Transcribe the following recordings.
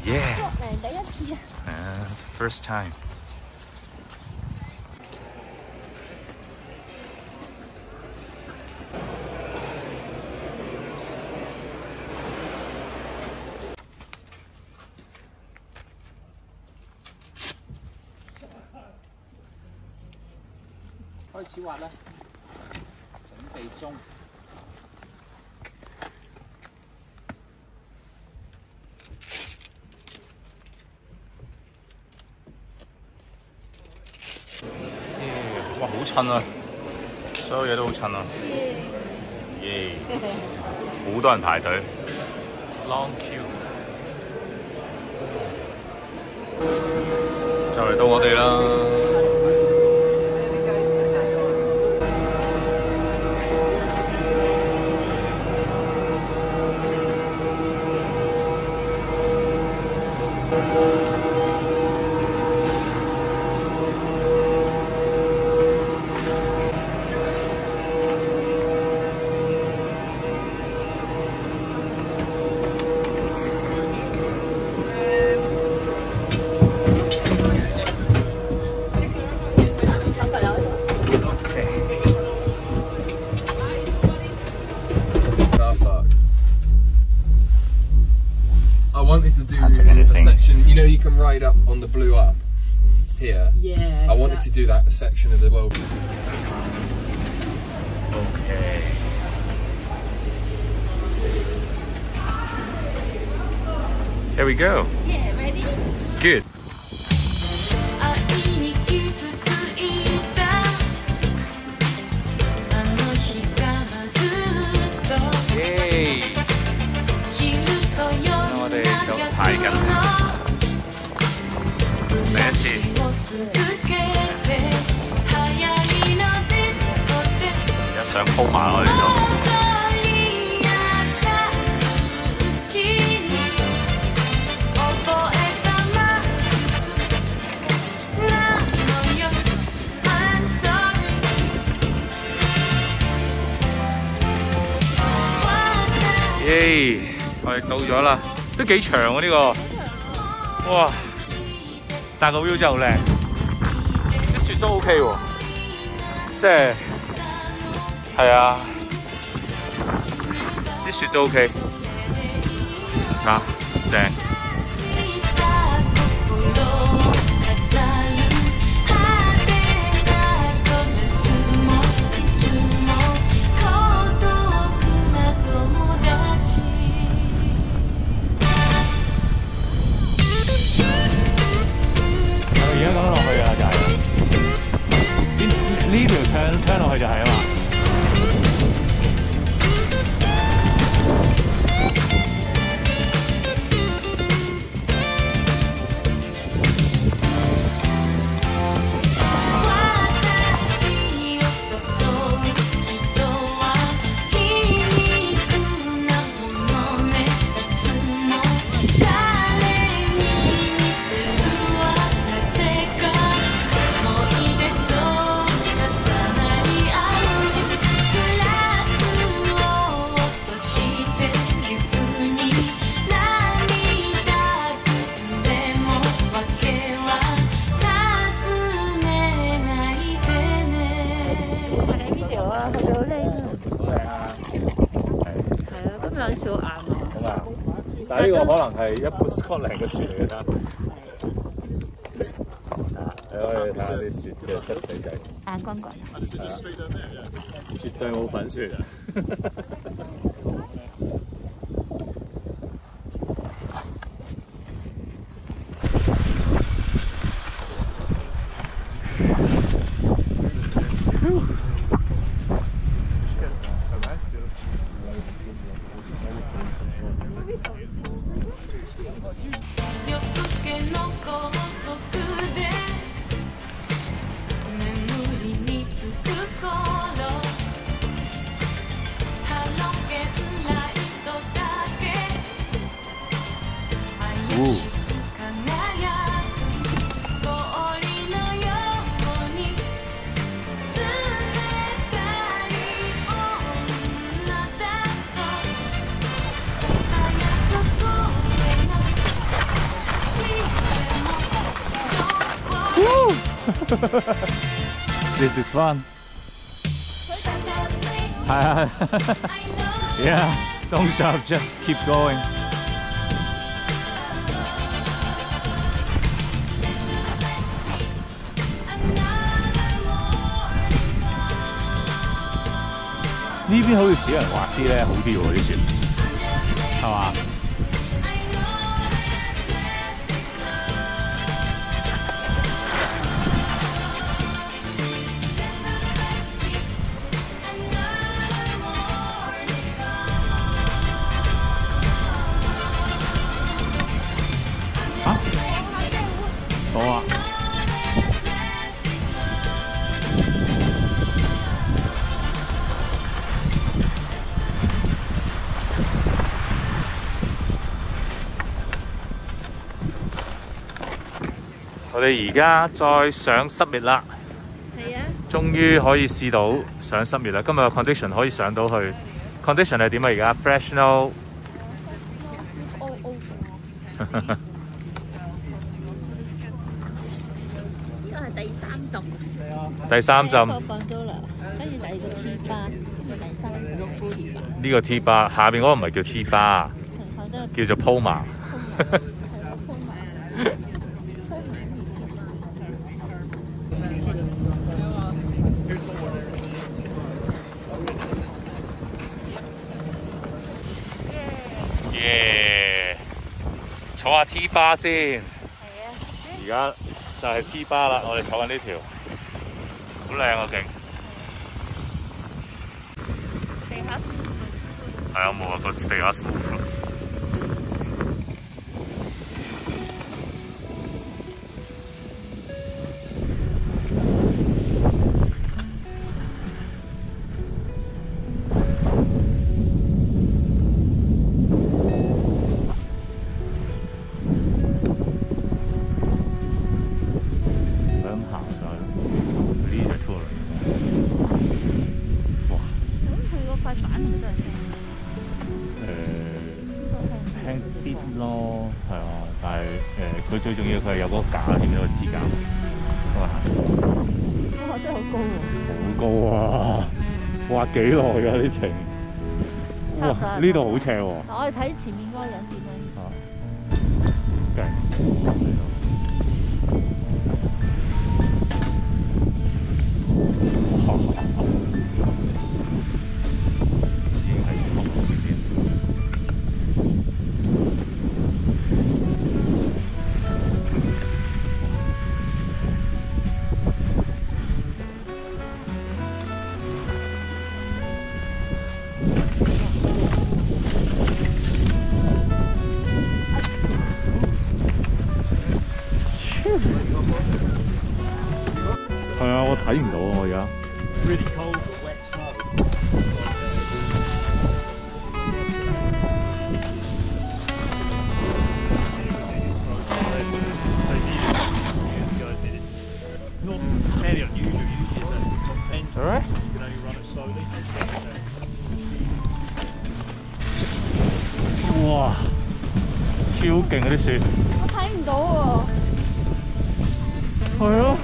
Yeah. 第一次啊。 First time. 開始滑啦，準備中。 哇，好襯啊！所有嘢都好襯啊！耶！好多人排隊 ，long queue。就嚟到我哋啦！ I wanted to do a section, you know, you can ride up on the Blue Up here. Yeah. I wanted to do that section of the world. Okay. Here we go. Yeah, ready? Good. Yay. 我哋就排緊第一次，而家上鋪馬我哋就。 耶！我哋到咗啦，都幾長喎呢個，哇！但個 view 真係好靚，啲雪都 OK 喎，即係係啊，啲雪都 OK， 唔差，正。 而家咁落去啊，就係呢條turn落去就係啊嘛。 小眼啊！ 咁啊，但係呢個可能係一般 Scotland 嘅雪嚟嘅啫。你可以睇下啲雪嘅質地就係眼光光， 絕對冇粉雪啊！ This is fun. Yeah, don't stop, just keep going. 呢邊好似少人滑啲咧，好啲喎啲船，係嘛？嚇？好啊！我哋而家再上濕滅啦， 係啊， 終於可以試到上濕滅啦。今日嘅 condition 可以上到去 ，condition 係點啊？而家 fresh snow。 呢個係第三浸。 第三浸。 放咗啦，跟住第二個 T 巴，第三個 T 巴。 呢個 T 巴，下邊嗰個唔係叫 T 巴，叫做 Poma。耶！坐下 T 巴先。係啊。而家就係 T 巴啦，我哋坐緊呢條，好靚啊，勁。 地下係啊，冇啊，個地下 smooth。輕啲咯，係啊，但係佢最重要佢係有嗰個架，見到個支架，咁啊行。哇！真係好高喎！好高啊！哇，幾耐㗎啲程？哇！呢度好斜喎。 我哋睇前面嗰個人點樣。 啊！勁！係啊，我睇唔到啊，我而家。Really cold, wet snow. Not fairly unusual. Usually it's on bend. Alright. You can only run it slowly. 哇！超勁嗰啲雪。 我睇唔到喎。 係啊。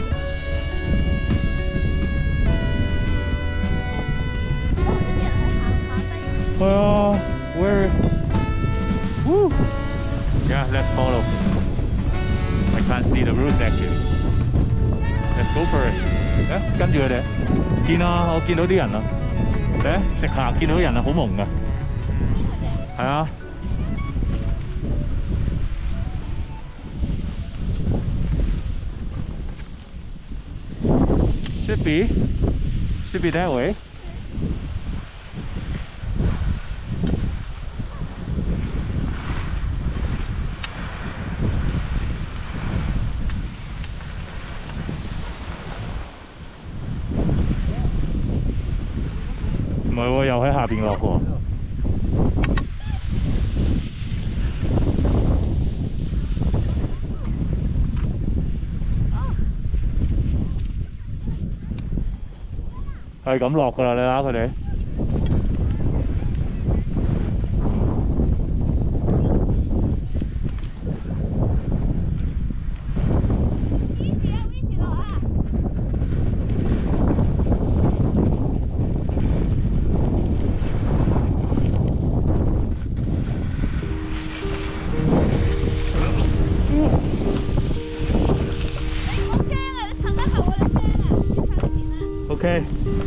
係啊 ，where？ Woo! Yeah, let's follow. I can't see the route actually. Let's go for it. 誒，跟住佢哋，見啊，我見到啲人啊，誒，直行見到人啊，好蒙㗎，係啊。Should be that way. 唔係喎，又喺下邊落喎。係咁落㗎啦，你睇下佢哋。 一起落啊！ OK。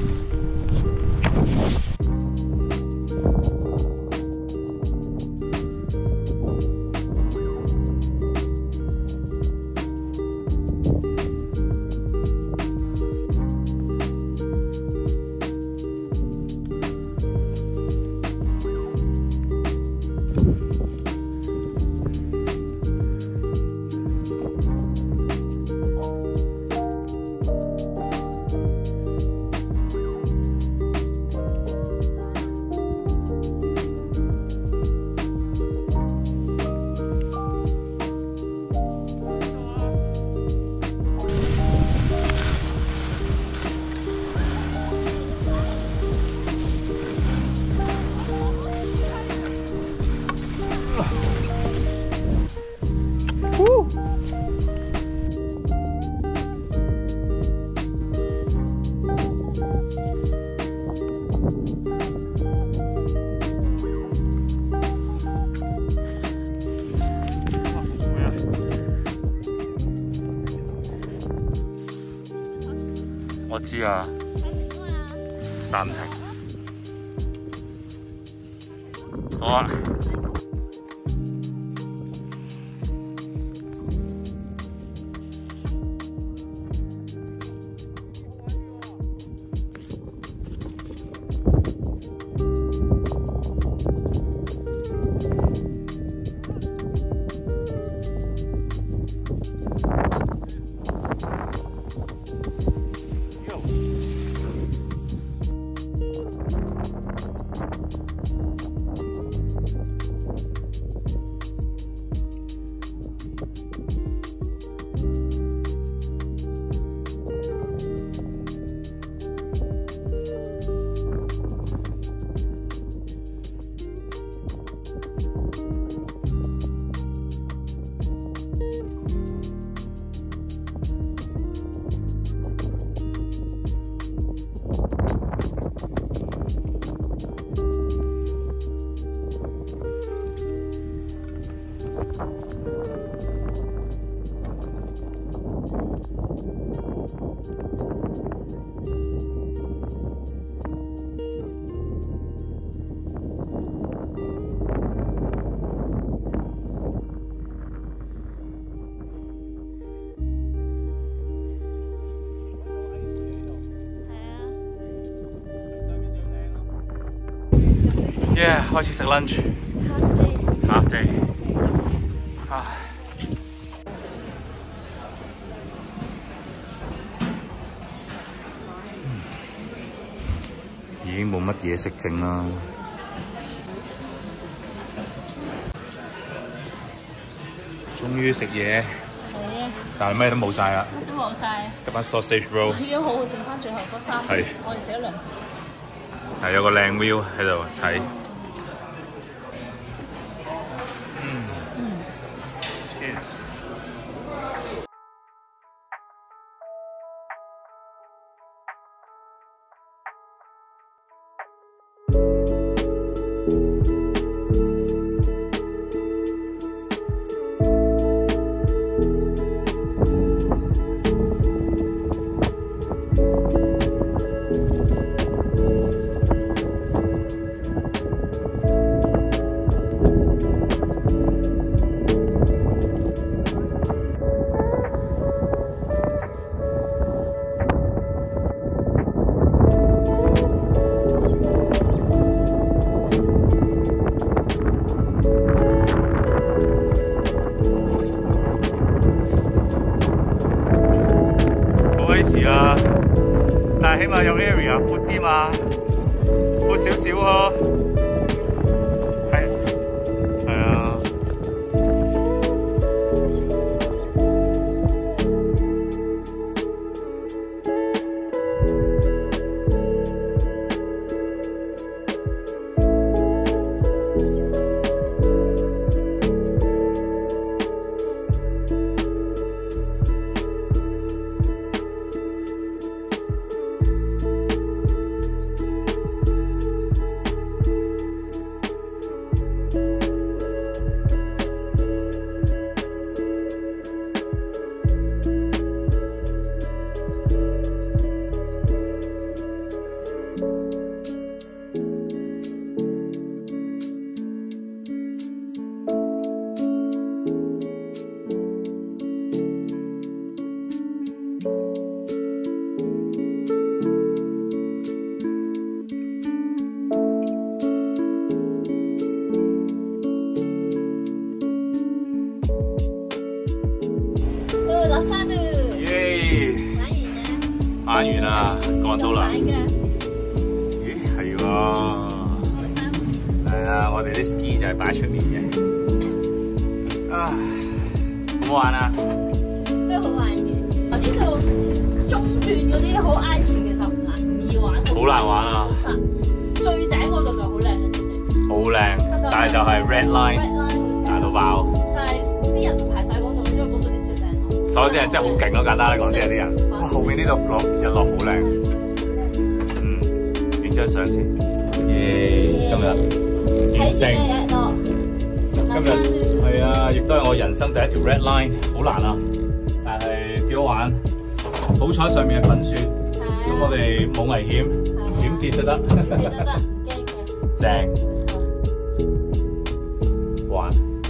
我知啊，暫停。好啊。Yeah， 開始食 lunch。Half day。唉。已經冇乜嘢食剩啦。終於食嘢。係啊。但係咩都冇晒啦。都冇晒。得翻 sausage roll。已經好，剩翻最後嗰3條。係。我哋食咗2條。係有個靚 view 喺度睇。Cheers。啊，但係起碼有 area 闊啲嘛，闊少少喎。係啊。 山了， 耶！ 玩完咧， 玩完啦，過到啦。 玩嘅， 咦，係喎。係啊，我哋啲 ski 就係擺出面嘅。啊，好唔好玩啊？ 都好玩嘅。我呢度中段嗰啲好 ice 其實唔易玩， 好難玩啊！ 最頂嗰度就好靚嘅，其實。 好靚，但係就係 red line， 大到爆。 但係啲人排晒嗰度，因為嗰度啲雪頂落。 所有啲人真係好勁咯，簡單嚟講，啲人。哇，後面呢度日落好靚。影張相先。耶！今日睇住日落。 今日係啊，亦都係我人生第一條 red line， 好難啊，但係幾好玩。好彩上面係粉雪，咁我哋冇危險，點跌都得。 跌都得，唔驚嘅。 正。玩。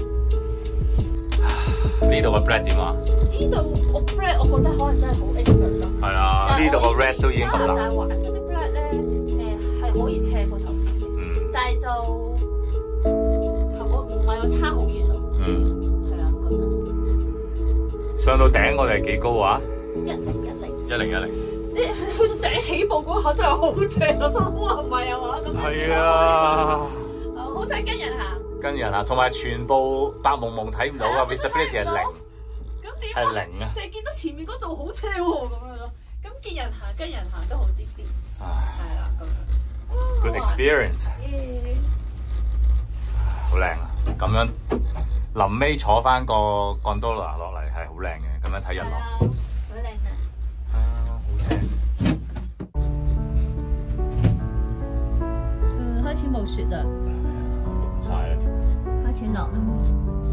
呢度個 bread 點啊？ 呢度我 bread 我覺得可能真係好 expert 咯。 係啊，呢度個 red 都已經咁難。 但係玩嗰啲 bread 咧，係可以斜過頭先嘅，但係就我唔係我差好遠咯。係啊，覺得。 上到頂我哋幾高啊？1010。 你去到頂起步嗰下真係好正，我心諗唔係啊嘛，咁係啊， 好似跟人行。 跟人啊，同埋全部白蒙蒙睇唔到啊 ，visibility 係0，係0啊， 淨係見到前面嗰度好車喎咁樣咯。咁見人行跟人行都好啲啲，係啦咁樣。 Good experience， 好靚啊！咁樣臨尾坐翻個 gondola 落嚟係好靚嘅，咁樣睇日落， 好靚啊！ 好正。 開始冇雪啦， 落晒啦。 開始落啦。